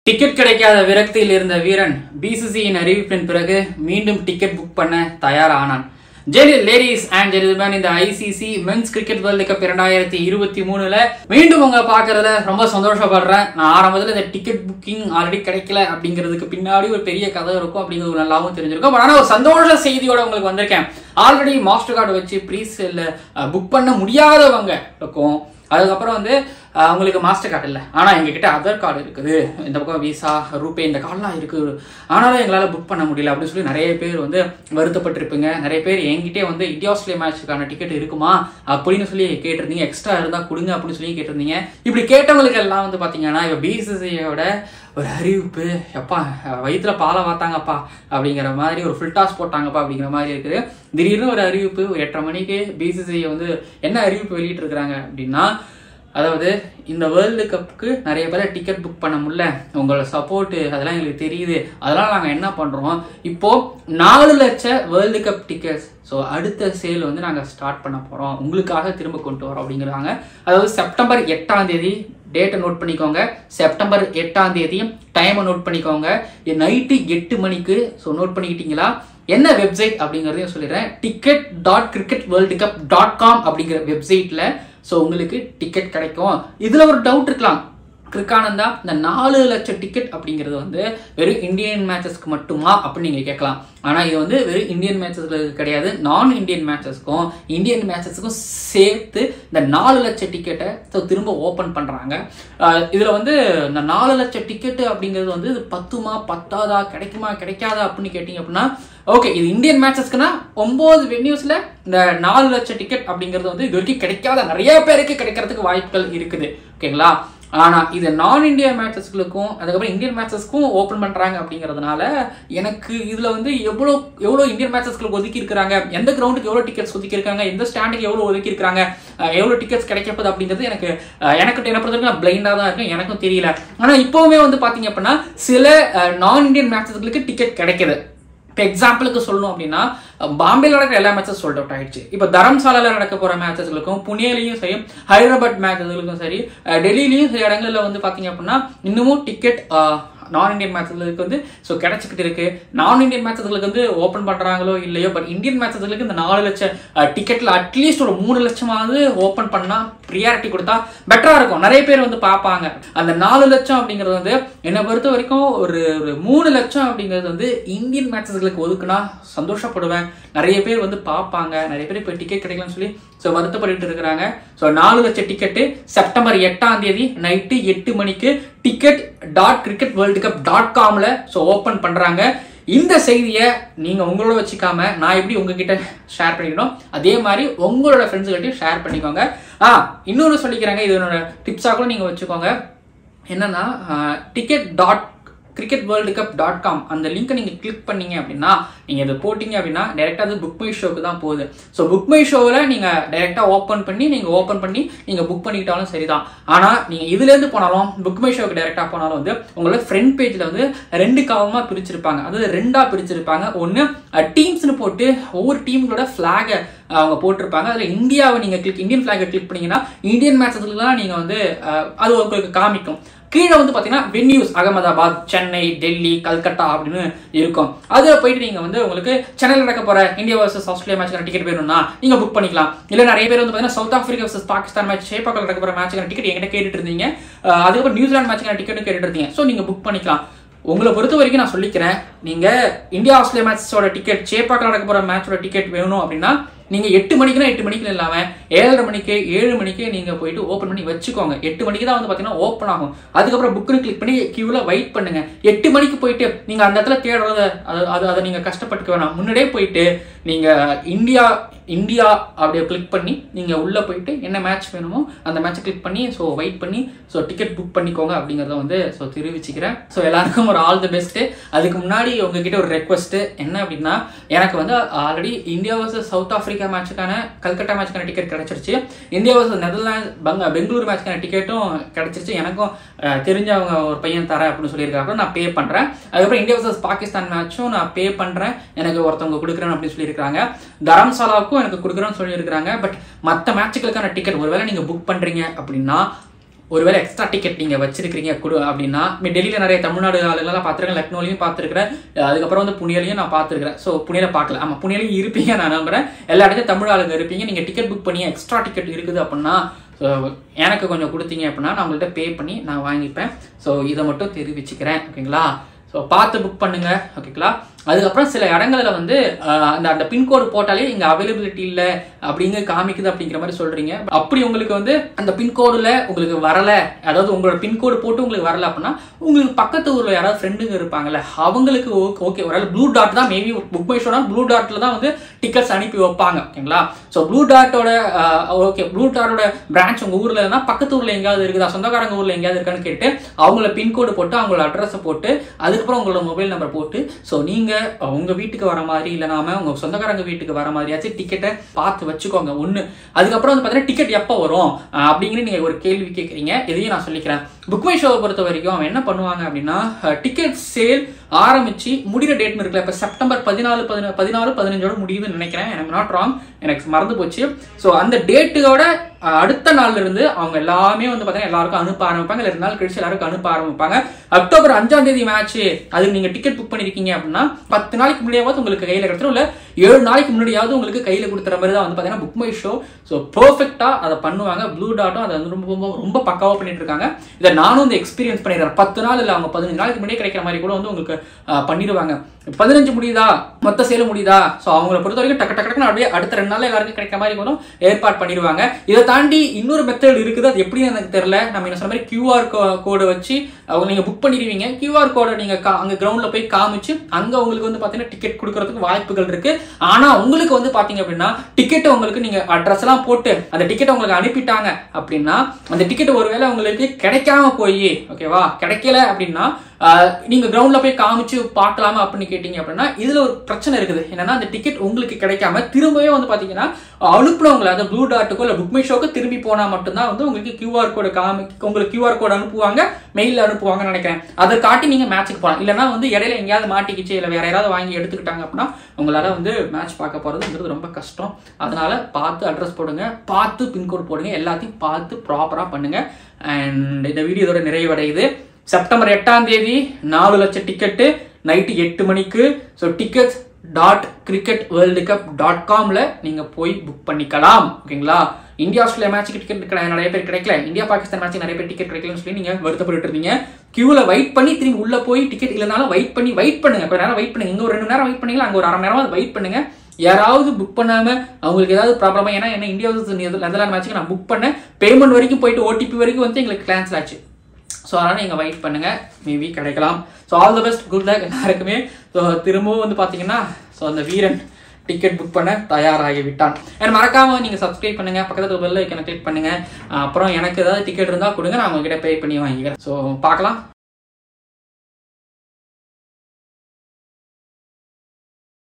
Ticket கிடைக்காத விரக்தியில் இருந்த வீரன் பிசிசியின் அறிவிப்பின் பிறகு மீண்டும் டிக்கெட் புக் பண்ண தயாரானான். லேடிஸ் அண்ட் ஜென்டில்மேன், இந்த ICC men's cricket world cup 2023 மீண்டும் உங்க பாக்குறதுல ரொம்ப சந்தோஷப்படுறேன். நான் ஆரம்பத்தில் இந்த டிக்கெட் புக்கிங் ஆல்ரெடி கிடைக்கல அப்படிங்கிறதுக்கு பின்னாடி ஒரு பெரிய கதை இருக்கும் அப்படிங்கிறது நல்லாவும் தெரிஞ்சிருக்கும். ஆனால் ஒரு சந்தோஷ செய்தியோட உங்களுக்கு வந்திருக்கேன். ஆல்ரெடி மாஸ்டர் கார்டு வச்சு ப்ரீசேல்ல புக் பண்ண முடியாதவங்க இருக்கும். அதுக்கப்புறம் உங்களுக்கு மாஸ்டர் கார்டு இல்லை, ஆனால் எங்ககிட்ட அதர் கார்டு இருக்குது, இந்த பக்கம் விசா ரூபே இந்த கார்டெலாம் இருக்குது, ஆனாலும் எங்களால் புக் பண்ண முடியல அப்படின்னு சொல்லி நிறைய பேர் வருத்தப்பட்டிருப்பீங்க. நிறைய பேர் என்கிட்டே இந்தியா ஆஸ்திரேலியா மேட்சுக்கான டிக்கெட் இருக்குமா அப்படின்னு சொல்லி கேட்டிருந்தீங்க. எக்ஸ்ட்ரா இருந்தால் கொடுங்க அப்படின்னு சொல்லி கேட்டிருந்தீங்க. இப்படி கேட்டவங்களுக்கு எல்லாம் பார்த்தீங்கன்னா இப்போ பிசிசியோட ஒரு அறிவிப்பு, எப்பா வயிற்றுல பாலை வாத்தாங்கப்பா அப்படிங்கிற மாதிரி ஒரு ஃபுல் டாஸ் போட்டாங்கப்பா அப்படிங்கிற மாதிரி இருக்குது. திடீர்னு ஒரு அறிவிப்பு 8:30 மணிக்கு பிசிசி என்ன அறிவிப்பு வெளியிட்டு இருக்கிறாங்க அப்படின்னா, அதாவது இந்த வேர்ல்டு கப்புக்கு நிறைய பேர் டிக்கெட் புக் பண்ண முடியல, உங்களோட சப்போர்ட்டு அதெல்லாம் எங்களுக்கு தெரியுது, அதெல்லாம் நாங்கள் என்ன பண்ணுறோம், இப்போ 4 லட்சம் வேர்ல்டு கப் டிக்கெட்ஸ் அடுத்த சேல் நாங்கள் ஸ்டார்ட் பண்ண போகிறோம், உங்களுக்காக திரும்ப கொண்டு வரோம் அப்படிங்கிறாங்க. அதாவது செப்டம்பர் 8ஆம் தேதி டேட்டை நோட் பண்ணிக்கோங்க. செப்டம்பர் 8ஆம் தேதி டைமை நோட் பண்ணிக்கோங்க. நைட்டு 8 மணிக்கு. நோட் பண்ணிக்கிட்டீங்களா? என்ன வெப்சைட் அப்படிங்கிறதையும் சொல்லிடுறேன். ticket.cricketworldcup.com அப்படிங்கிற வெப்சைட்ல உங்களுக்கு டிக்கெட் கிடைக்கும். இதுல ஒரு டவுட் இருக்கலாம், கிரிக்கானந்தா இந்த 4 லட்சம் டிக்கெட் அப்படிங்கிறது வெறும் இந்தியன் மேட்சஸ்க்கு மட்டுமா அப்படின்னு நீங்க கேட்கலாம். ஆனா இது வெறும் இந்தியன் மேட்சஸ்க்கு கிடையாது, நான் இந்தியன் மேட்சஸ்க்கும் இந்தியன் மேட்சஸ்க்கும் சேர்த்து இந்த 4 லட்சம் டிக்கெட்டை திரும்ப ஓபன் பண்றாங்க. இதுல இந்த 4 லட்சம் டிக்கெட் அப்படிங்கிறது பத்துமா பத்தாதா கிடைக்குமா கிடைக்காதா அப்படின்னு கேட்டீங்க அப்படின்னா, ஓகே, இது இந்தியன் மேட்சஸ்க்குன்னா 9 வென்யூஸ்ல இந்த 4 லட்சம் டிக்கெட் அப்படிங்கிறது இது வரைக்கும் கிடைக்காத நிறைய பேருக்கு கிடைக்கிறதுக்கு வாய்ப்புகள் இருக்குது. ஓகேங்களா? ஆனா இது நான் இந்தியா மேட்சஸ்களுக்கும் அதுக்கப்புறம் இந்தியன் மேட்சஸ்க்கும் ஓபன் பண்றாங்க அப்படிங்கிறதுனால எனக்கு இதுல எவ்வளவு இந்தியன் மேட்சஸ்களுக்கு ஒதுக்கி இருக்காங்க, எந்த கிரவுண்டுக்கு எவ்வளவு டிக்கெட்ஸ் ஒதுக்கி இருக்காங்க, எந்த ஸ்டாண்டுக்கு எவ்வளவு ஒதுக்கி இருக்காங்க, எவ்வளவு டிக்கெட்ஸ் கிடைக்கப்போது அப்படிங்கிறது எனக்கு என்ன பொறுத்தவரைக்கும் பிளைண்டா தான் இருக்கு, எனக்கும் தெரியல. ஆனா இப்பவுமே பாத்தீங்க அப்படின்னா சில நான் இந்தியன் மேட்சஸ்களுக்கு டிக்கெட் கிடைக்குது. இப்போ எக்ஸாம்பிளுக்கு சொல்லணும் அப்படின்னா, பாம்பேல நடக்கிற எல்லா மேட்சஸ் சோல்ட் அவுட் ஆயிடுச்சு. இப்போ தரம்சாலால நடக்க போற மேட்சஸ்களுக்கும் புனேலையும் சரி, ஹைதராபாத் மேட்சஸ்களுக்கும் சரி, டெல்லியிலையும் சில இடங்கள்ல பாத்தீங்க அப்படின்னா இன்னமும் டிக்கெட் நான் இந்தியன் மேட்சஸ்களுக்கு கிடைச்சிக்கிட்டு இருக்கு. நான் இந்தியன் மேட்சஸ்களுக்கு ஓபன் பண்றாங்களோ இல்லையோ, பட் இந்தியன் மேட்சஸ்களுக்கு இந்த 4 லட்சம் டிக்கெட்ல அட்லீஸ்ட் ஒரு 3 லட்சமாவது ஓபன் பண்ணா ப்ரியாரிட்டி கொடுத்தா பெட்டரா இருக்கும். நிறைய பேர் பார்ப்பாங்க. அந்த 4 லட்சம் அப்படிங்கிறது என்னை பொறுத்த வரைக்கும் ஒரு 3 லட்சம் அப்படிங்கிறது இந்தியன் மேட்சஸ்களுக்கு ஒதுக்குனா சந்தோஷப்படுவேன். நிறைய பேர் பார்ப்பாங்க, நிறைய பேர் இப்போ டிக்கெட் கிடைக்கலன்னு சொல்லி வருத்தப்பட்டு இருக்கிறாங்க. 4 லட்சம் டிக்கெட்டு செப்டம்பர் 8ஆம் தேதி நைட்டு 8 மணிக்கு ticket.cricketworldcup.comல ஓபன் பண்றாங்க. இந்த செய்தியை நீங்க உங்களோட வச்சுக்காம நான் எப்படி உங்ககிட்ட ஷேர் பண்ணிக்கணும், அதே மாதிரி உங்களோட ஃப்ரெண்ட்ஸ் கிட்டயும் ஷேர் பண்ணிக்கோங்க. இன்னொரு சொல்லிக்கிறாங்க, இது என்னோட டிப்ஸா கூட நீங்க வச்சுக்கோங்க. என்னன்னா ticket.cricketworldcup.com அந்த லிங்கை நீங்க கிளிக் பண்ணீங்க அப்படின்னா, நீங்க இதை போட்டீங்க அப்படின்னா டைரக்டா புக் மை ஷோக்கு தான் போகுது. புக் மை ஷோவில் நீங்க டைரக்டா ஓபன் பண்ணி நீங்க புக் பண்ணிக்கிட்டாலும் சரிதான். ஆனா நீங்க இதுல இருந்து போனாலும் புக் மை ஷோக்கு டைரக்டா போனாலும் உங்களோட ஃப்ரண்ட் பேஜ்ல 2 காலமா பிரிச்சிருப்பாங்க. அதாவது 2ஆ பிரிச்சிருப்பாங்க. ஒன்னு டீம்ஸ்னு போட்டு ஒவ்வொரு டீமோட பிளாக அவங்க போட்டிருப்பாங்க. அதுல இந்தியாவை நீங்க இந்தியன் பிளாக கிளிக் பண்ணீங்கன்னா இந்தியன் மேட்சஸ்லாம் நீங்க அது உங்களுக்கு காமிக்கும். கீழே பாத்தீங்கன்னா வென்யூஸ் அகமதாபாத், சென்னை, டெல்லி, கல்கட்டா அப்படின்னு இருக்கும். அதுல போயிட்டு நீங்க உங்களுக்கு சென்னையில் நடக்க போற இந்தியா வர்சஸ் ஆஸ்திரேலியா மேட்ச்க்கான டிக்கெட் வேணும்னா நீங்க புக் பண்ணிக்கலாம். இல்ல நிறைய பேர் பாத்தீங்கன்னா South Africa versus Pakistan match ஷேப்பாக்கில் நடக்க போற மேட்ச்க்கான டிக்கெட் என்கிட்ட கேட்டுட்டு இருந்தீங்க. அதுக்கப்புறம் நியூசிலாந்து மேட்ச்க்கான டிக்கெட் கேட்டுட்டு இருந்தீங்க. நீங்க புக் பண்ணிக்கலாம். உங்களை பொறுத்த வரைக்கும் நான் சொல்லிக்கிறேன், நீங்க இந்தியா ஆஸ்திரேலியா மேட்சோட டிக்கெட், ஷேப்பாக்கில் நடக்க போற மேட்சோட டிக்கெட் வேணும் அப்படின்னா நீங்க 8 மணிக்குன்னா 8 மணிக்கு இல்லாம 7:30 மணிக்கு 7 மணிக்கு நீங்க போயிட்டு ஓபன் பண்ணி வச்சுக்கோங்க. 8 மணிக்கு தான் பாத்தீங்கன்னா ஓப்பன் ஆகும். அதுக்கப்புறம் புக்னு கிளிக் பண்ணி கியூல வெயிட் பண்ணுங்க. 8 மணிக்கு போயிட்டு நீங்க அந்த இடத்துல தேடுறத அதை நீங்க கஷ்டப்பட்டுக்க வேணாம். முன்னாடியே போயிட்டு நீங்க இந்தியா அப்படியே கிளிக் பண்ணி நீங்க உள்ள போயிட்டு என்ன மேட்ச் வேணுமோ அந்த மேட்சை கிளிக் பண்ணி வெயிட் பண்ணி டிக்கெட் புக் பண்ணிக்கோங்க அப்படிங்கறத தெரிவிச்சுக்கிறேன். எல்லாருக்கும் ஒரு ஆல் தி பெஸ்ட். அதுக்கு முன்னாடி உங்ககிட்ட ஒரு ரெக்வஸ்ட் என்ன அப்படின்னா, எனக்கு already India versus South Africa மேட்சுக்கான கல்கட்டா மேட்சுக்கான டிக்கெட் கிடைச்சிருச்சு. இந்தியா வர்சஸ் நெதர்லாந்து பெங்களூர் மேட்சுக்கான டிக்கெட்டும் கிடைச்சிருச்சு. எனக்கும் தெரிஞ்சவங்க ஒரு பையன் தரேன் அப்படின்னு சொல்லியிருக்காங்க, நான் பே பண்றேன். அதுக்கப்புறம் இந்தியா வர்சஸ் பாகிஸ்தான் மேட்சும் நான் பே பண்றேன், எனக்கு ஒருத்தவங்க கொடுக்குறேன் அப்படின்னு சொல்லியிருக்காங்க. தரம்சாலாவுக்கும் எனக்கு கொடுக்குறேன்னு சொல்லியிருக்காங்க. பட் மற்ற மேட்சுகளுக்கான டிக்கெட் ஒருவேளை நீங்க புக் பண்றீங்க அப்படின்னா ஒருவேளை எக்ஸ்ட்ரா டிக்கெட் நீங்கள் வச்சிருக்கீங்க அப்படின்னா டெல்லியில் நிறைய தமிழ்நாடு ஆளுங்களாம் பார்த்துருக்கேன், லக்னோலையும் பார்த்துருக்கிறேன், அதுக்கப்புறம் வந்து புனேலையும் நான் பார்த்துருக்கிறேன். ஸோ புனேல பார்க்கல, ஆமாம் புனேலையும் இருப்பீங்க நான் நம்புறேன். எல்லா இடத்தையும் தமிழ் ஆளுங்க இருப்பீங்க. நீங்கள் டிக்கெட் புக் பண்ணி எக்ஸ்ட்ரா டிக்கெட் இருக்குது அப்படின்னா ஸோ எனக்கு கொஞ்சம் கொடுத்தீங்க அப்படின்னா நான் உங்கள்கிட்ட பே பண்ணி நான் வாங்கிப்பேன். ஸோ இதை மட்டும் தெரிவிச்சுக்கிறேன். ஓகேங்களா? ஸோ பார்த்து புக் பண்ணுங்க. ஓகேங்களா? அதுக்கப்புறம் சில இடங்களில் வந்து அந்த பின்கோடு போட்டாலே இங்கே அவைலபிலிட்டி இல்லை அப்படிங்க காமிக்குது அப்படிங்கிற மாதிரி சொல்றீங்க. அப்படி உங்களுக்கு வந்து அந்த பின்கோடுல உங்களுக்கு வரல, அதாவது உங்களோட பின்கோடு போட்டு உங்களுக்கு வரல அப்படின்னா உங்களுக்கு பக்கத்து ஊர்ல யாராவது ஃப்ரெண்டுங்க இருப்பாங்கல்ல அவங்களுக்கு ஓகே ஒரு ப்ளூ டாட் தான் மேபி புக் மை ஷோனா ப்ளூ டாட்ல தான் வந்து டிக்கெட்ஸ் அனுப்பி வைப்பாங்க. ஓகேங்களா? ஸோ ப்ளூ டாட்டோட ப்ளூ டாட்டோட பிரான்ச் உங்க ஊர்ல இருந்தா பக்கத்து ஊர்ல எங்கேயாவது இருக்குதா, சொந்தக்காரங்க ஊர்ல எங்கேயாவது இருக்கான்னு கேட்டு அவங்கள பின்கோடு போட்டு அவங்களோட அட்ரஸை போட்டு அதுக்கப்புறம் உங்களோட மொபைல் நம்பர் போட்டு ஸோ நீங்க உங்க வீட்டுக்கு வர மாதிரி இல்லைனாம உங்க சொந்தக்காரங்க வீட்டுக்கு வர மாதிரியாச்சும் டிக்கெட்டை பார்த்து வச்சுக்கோங்க ஒண்ணு. அதுக்கப்புறம் வந்து பாத்தீங்கன்னா டிக்கெட் எப்போ வரும் அப்படிங்கிற நீங்க ஒரு கேள்வி கேட்குறீங்க. இதையும் நான் சொல்லிக்கிறேன். புக் மை ஷோவை பொறுத்த வரைக்கும் அவன் என்ன பண்ணுவாங்க அப்படின்னா டிக்கெட் சேல் ஆரம்பிச்சு முடிகிற டேட்னு இருக்குல்ல, இப்போ செப்டம்பர் 14-15 முடியுதுன்னு நினைக்கிறேன், எனக்கு நாட் ராங், எனக்கு மறந்து போச்சு. ஸோ அந்த டேட்டோட அடுத்த நாள்ல இருந்து அவங்க எல்லாமே வந்து பார்த்தீங்கன்னா எல்லாருக்கும் அனுப்ப ஆரம்பிப்பாங்க. 2 நாள் கழிச்சு எல்லாருக்கும் அனுப்ப ஆரம்பிப்பாங்க. அக்டோபர் 5ஆம் தேதி மேட்ச், அதுக்கு நீங்க டிக்கெட் புக் பண்ணிருக்கீங்க அப்படின்னா 10 நாளைக்கு முன்னாடியாவது உங்களுக்கு கையில கிடைச்சிடும், இல்ல 7 நாளைக்கு முன்னாடியாவது உங்களுக்கு கையில கொடுத்துற மாதிரி தான் வந்து பார்த்தீங்கன்னா புக் மை ஷோ. ஸோ பெர்ஃபெக்டா அதை பண்ணுவாங்க. ப்ளூ டாட்டும் அதை வந்து ரொம்ப பக்காவா பண்ணிட்டு இருக்காங்க. இதை நானும் வந்து எக்ஸ்பீரியன்ஸ் பண்ணிடுறேன். 10 நாள் இல்லை அவங்க 15 நாளைக்கு முன்னாடியே கிடைக்கிற மாதிரி கூட வந்து உங்களுக்கு பண்ணிடுவாங்க. 15 முடியுதா, மொத்த சேல் முடியுதா, ஸோ அவங்களை பொறுத்த வரைக்கும் டக்கு அப்படியே அடுத்த 2 நாள் எல்லாருக்கும் கிடைக்கிற மாதிரி கூட ஏற்பாடு பண்ணிடுவாங்க. இதை தாண்டி இன்னொரு மெத்தட் இருக்குது, அது எப்படின்னு எனக்கு தெரியல. நம்ம என்ன சொன்ன மாதிரி கியூஆர் கோடை வச்சு அவங்க நீங்க புக் பண்ணிடுவீங்க. கியூஆர் கோடை நீங்க அங்க கிரவுண்ட்ல போய் காமிச்சு அங்க உங்களுக்கு வந்து பாத்தீங்கன்னா டிக்கெட் கொடுக்கறதுக்கு வாய்ப்புகள் இருக்கு. ஆனா உங்களுக்கு வந்து பாத்தீங்க அப்படின்னா டிக்கெட் உங்களுக்கு நீங்க அட்ரஸ் எல்லாம் போட்டு அந்த டிக்கெட் உங்களுக்கு அனுப்பிட்டாங்க அப்படின்னா அந்த டிக்கெட் ஒருவேளை உங்களுக்கு கிடைக்காம போய் ஓகேவா கிடைக்கல அப்படின்னா நீங்க கிரவுண்ட்ல போய் காமிச்சு பார்க்கலாமா அப்படின்னு கேட்டீங்க அப்படின்னா இதுல ஒரு பிரச்சனை இருக்குது. என்னன்னா அந்த டிக்கெட் உங்களுக்கு கிடைக்காம திரும்பவே வந்து பாத்தீங்கன்னா அனுப்புனவங்களை அந்த ப்ளூ டாட்டுக்கோ இல்ல புக் மை ஷோக்கு திரும்பி போனா மட்டும்தான் வந்து உங்களுக்கு கியூஆர் கோடு உங்களுக்கு கியூஆர் கோடு அனுப்புவாங்க, மெயில அனுப்புவாங்கன்னு நினைக்கிறேன். அதை காட்டி நீங்க மேட்சுக்கு போகலாம். இல்லைன்னா வந்து இடையில எங்கேயாவது மாட்டிக்கிச்சு இல்லை வேற யாராவது வாங்கி எடுத்துக்கிட்டாங்க அப்படின்னா உங்களால வந்து மேட்ச் பார்க்க போறதுங்கிறது ரொம்ப கஷ்டம். அதனால பார்த்து அட்ரஸ் போடுங்க, பார்த்து பின்கோடு போடுங்க, எல்லாத்தையும் பார்த்து ப்ராப்பரா பண்ணுங்க. அண்ட் இந்த வீடியோ இதோட நிறைவடையுது. செப்டம்பர் 8ஆம் தேதி 4 லட்சம் டிக்கெட்டு நைட்டு 8 மணிக்கு. ஸோ tickets.cricketworldcup.comல நீங்க போய் புக் பண்ணிக்கலாம். ஓகேங்களா? இந்தியா ஆஸ்திரேலியா மேட்சுக்கு டிக்கெட் நிறைய பேர் கிடைக்கல, இந்தியா பாகிஸ்தான் மேட்சுக்கு நிறைய பேர் டிக்கெட் கிடைக்கலன்னு சொல்லி நீங்க வருத்தப்பட்டு இருந்தீங்க. கியூல வெயிட் பண்ணி திரும்பி உள்ள போய் டிக்கெட் இல்லைனாலும் வெயிட் பண்ணுங்க. கொஞ்ச நேரம் வெயிட் பண்ணுங்க. இங்க ஒரு 2 நேரம் வெயிட் பண்ணீங்களா, அங்க ஒரு அரை நேரம் வெயிட் பண்ணுங்க. யாராவது புக் பண்ணாம அவங்களுக்கு ஏதாவது ப்ராப்ளமா, ஏன்னா என்ன இந்தியா நெதர்லாந்து மேட்சுக்கு நான் புக் பண்ணேன், பேமெண்ட் வரைக்கும் போயிட்டு ஓடிபி வரைக்கும் வந்து எங்களுக்கு கேன்சல் ஆச்சு. ஸோ அதனால் நீங்கள் வெயிட் பண்ணுங்க, மேபி கிடைக்கலாம். So all the best, good luck எல்லாருக்குமே. ஸோ திரும்பவும் வந்து பார்த்தீங்கன்னா ஸோ அந்த வீரன் டிக்கெட் புக் பண்ண தயாராகி விட்டான். அண்ட் மறக்காம நீங்கள் சப்ஸ்கிரைப் பண்ணுங்க, பக்கத்தில் பெல் ஐக்கனை கிளிக் பண்ணுங்க. அப்புறம் எனக்கு ஏதாவது டிக்கெட் இருந்தால் கொடுங்க, நான் உங்ககிட்ட பே பண்ணி வாங்கிக்கிறேன். ஸோ பார்க்கலாம்.